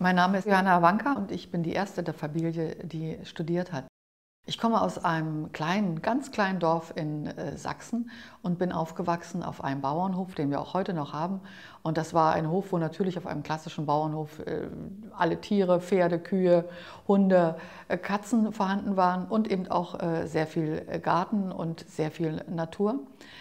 Mein Name ist Johanna Wanka und ich bin die erste der Familie, die studiert hat. Ich komme aus einem kleinen, ganz kleinen Dorf in Sachsen und bin aufgewachsen auf einem Bauernhof, den wir auch heute noch haben. Und das war ein Hof, wo natürlich auf einem klassischen Bauernhof alle Tiere, Pferde, Kühe, Hunde, Katzen vorhanden waren und eben auch sehr viel Garten und sehr viel Natur.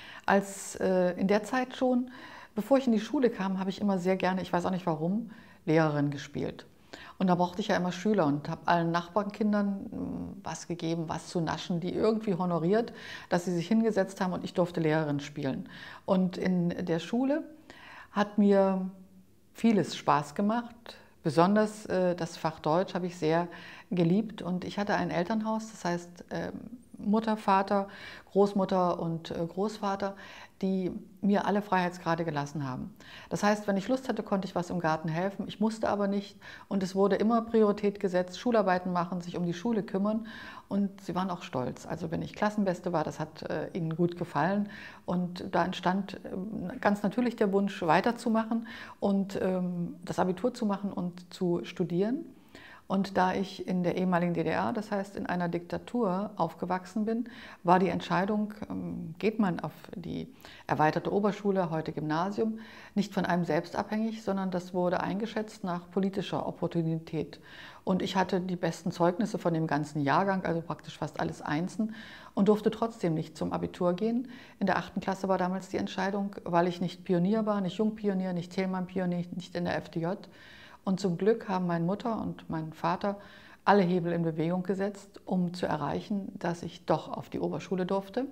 In der Zeit schon, bevor ich in die Schule kam, habe ich immer sehr gerne, ich weiß auch nicht warum, Lehrerin gespielt. Und da brauchte ich ja immer Schüler und habe allen Nachbarnkindern was gegeben, was zu naschen, die irgendwie honoriert, dass sie sich hingesetzt haben und ich durfte Lehrerin spielen. Und in der Schule hat mir vieles Spaß gemacht. Besonders das Fach Deutsch habe ich sehr geliebt und ich hatte ein Elternhaus, das heißt Mutter, Vater, Großmutter und Großvater, die mir alle Freiheitsgrade gelassen haben. Das heißt, wenn ich Lust hatte, konnte ich was im Garten helfen. Ich musste aber nicht und es wurde immer Priorität gesetzt, Schularbeiten machen, sich um die Schule kümmern und sie waren auch stolz. Also wenn ich Klassenbeste war, das hat ihnen gut gefallen und da entstand ganz natürlich der Wunsch, weiterzumachen und das Abitur zu machen und zu studieren. Und da ich in der ehemaligen DDR, das heißt in einer Diktatur, aufgewachsen bin, war die Entscheidung, geht man auf die erweiterte Oberschule, heute Gymnasium, nicht von einem selbst abhängig, sondern das wurde eingeschätzt nach politischer Opportunität. Und ich hatte die besten Zeugnisse von dem ganzen Jahrgang, also praktisch fast alles Einsen, und durfte trotzdem nicht zum Abitur gehen. In der 8. Klasse war damals die Entscheidung, weil ich nicht Pionier war, nicht Jungpionier, nicht Thälmann-Pionier, nicht in der FDJ. Und zum Glück haben meine Mutter und mein Vater alle Hebel in Bewegung gesetzt, um zu erreichen, dass ich doch auf die Oberschule durfte,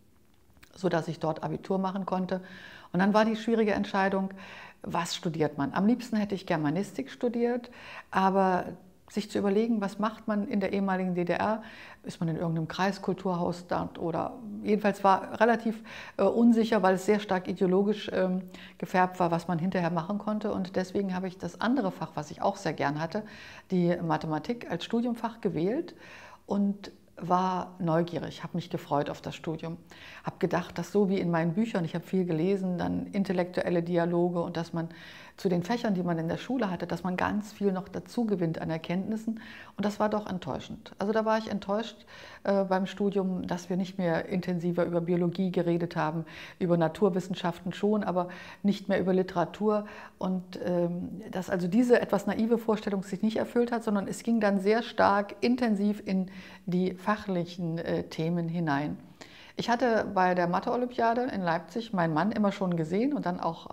sodass ich dort Abitur machen konnte. Und dann war die schwierige Entscheidung, was studiert man? Am liebsten hätte ich Germanistik studiert, aber sich zu überlegen, was macht man in der ehemaligen DDR, ist man in irgendeinem Kreiskulturhaus dort oder jedenfalls war relativ unsicher, weil es sehr stark ideologisch gefärbt war, was man hinterher machen konnte und deswegen habe ich das andere Fach, was ich auch sehr gern hatte, die Mathematik als Studiumfach gewählt und war neugierig, habe mich gefreut auf das Studium, habe gedacht, dass so wie in meinen Büchern, ich habe viel gelesen, dann intellektuelle Dialoge und dass man zu den Fächern, die man in der Schule hatte, dass man ganz viel noch dazu gewinnt an Erkenntnissen und das war doch enttäuschend. Also da war ich enttäuscht beim Studium, dass wir nicht mehr intensiver über Biologie geredet haben, über Naturwissenschaften schon, aber nicht mehr über Literatur und dass also diese etwas naive Vorstellung sich nicht erfüllt hat, sondern es ging dann sehr stark intensiv in die fachlichen Themen hinein. Ich hatte bei der Mathe-Olympiade in Leipzig meinen Mann immer schon gesehen und dann auch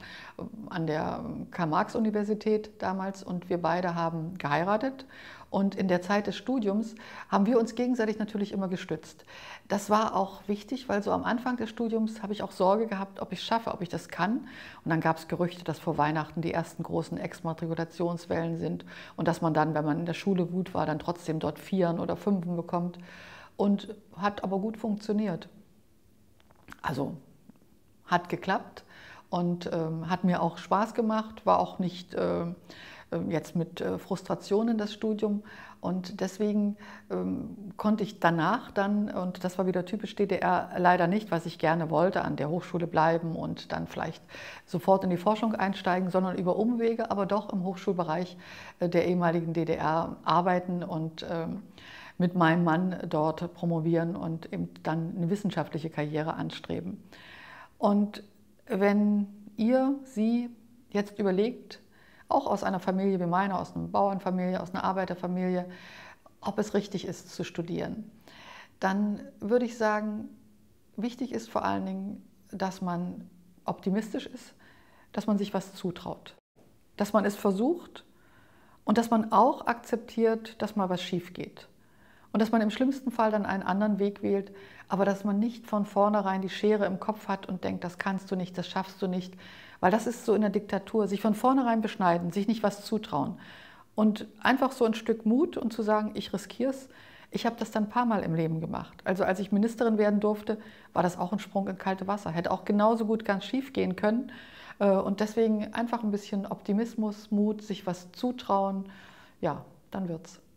an der Karl-Marx-Universität damals und wir beide haben geheiratet und in der Zeit des Studiums haben wir uns gegenseitig natürlich immer gestützt. Das war auch wichtig, weil so am Anfang des Studiums habe ich auch Sorge gehabt, ob ich es schaffe, ob ich das kann. Und dann gab es Gerüchte, dass vor Weihnachten die ersten großen Exmatrikulationswellen sind und dass man dann, wenn man in der Schule gut war, dann trotzdem dort Vieren oder Fünfen bekommt. Und hat aber gut funktioniert. Also hat geklappt und hat mir auch Spaß gemacht, war auch nicht jetzt mit Frustration in das Studium und deswegen konnte ich danach dann, und das war wieder typisch DDR, leider nicht, was ich gerne wollte, an der Hochschule bleiben und dann vielleicht sofort in die Forschung einsteigen, sondern über Umwege, aber doch im Hochschulbereich der ehemaligen DDR arbeiten und mit meinem Mann dort promovieren und eben dann eine wissenschaftliche Karriere anstreben. Und wenn Sie jetzt überlegt, auch aus einer Familie wie meiner, aus einer Bauernfamilie, aus einer Arbeiterfamilie, ob es richtig ist zu studieren, dann würde ich sagen, wichtig ist vor allen Dingen, dass man optimistisch ist, dass man sich was zutraut, dass man es versucht und dass man auch akzeptiert, dass mal was schief geht. Und dass man im schlimmsten Fall dann einen anderen Weg wählt, aber dass man nicht von vornherein die Schere im Kopf hat und denkt, das kannst du nicht, das schaffst du nicht. Weil das ist so in der Diktatur, sich von vornherein beschneiden, sich nicht was zutrauen. Und einfach so ein Stück Mut und zu sagen, ich riskiere es. Ich habe das dann ein paar Mal im Leben gemacht. Also als ich Ministerin werden durfte, war das auch ein Sprung in kalte Wasser. Hätte auch genauso gut ganz schief gehen können. Und deswegen einfach ein bisschen Optimismus, Mut, sich was zutrauen. Ja, dann wird's.